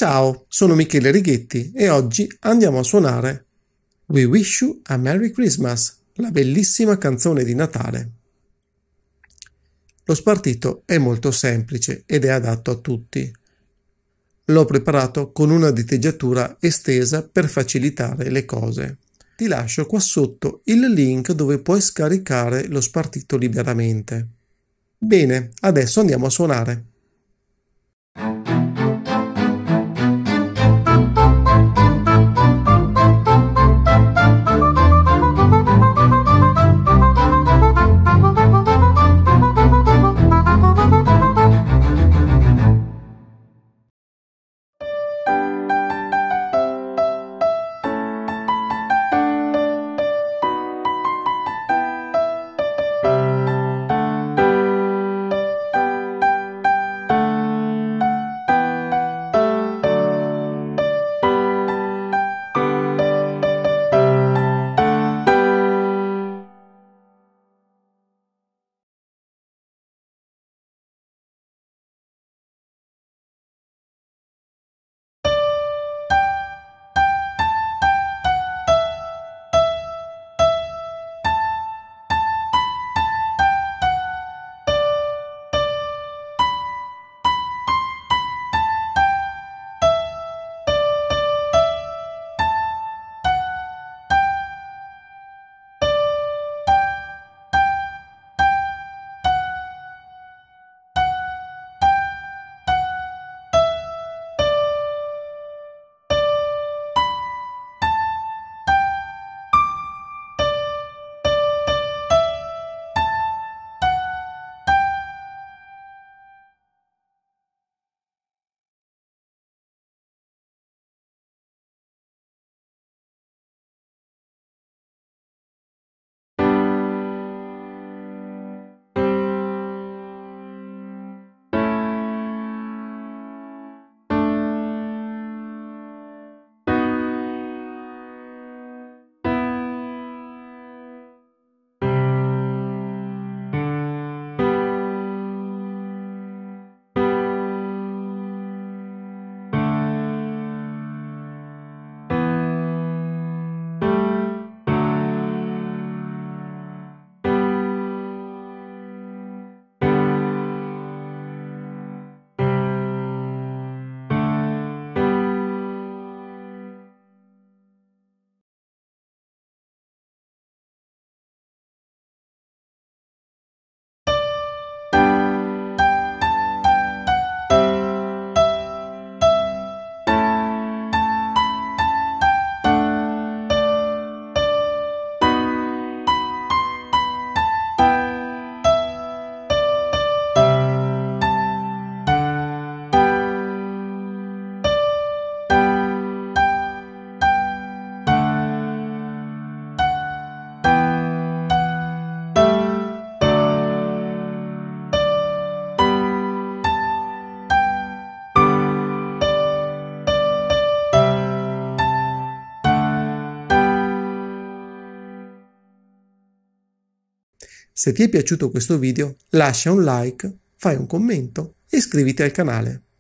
Ciao, sono Michele Righetti e oggi andiamo a suonare We Wish You a Merry Christmas, la bellissima canzone di Natale. Lo spartito è molto semplice ed è adatto a tutti. L'ho preparato con una diteggiatura estesa per facilitare le cose. Ti lascio qua sotto il link dove puoi scaricare lo spartito liberamente. Bene, adesso andiamo a suonare. Se ti è piaciuto questo video, lascia un like, fai un commento e iscriviti al canale.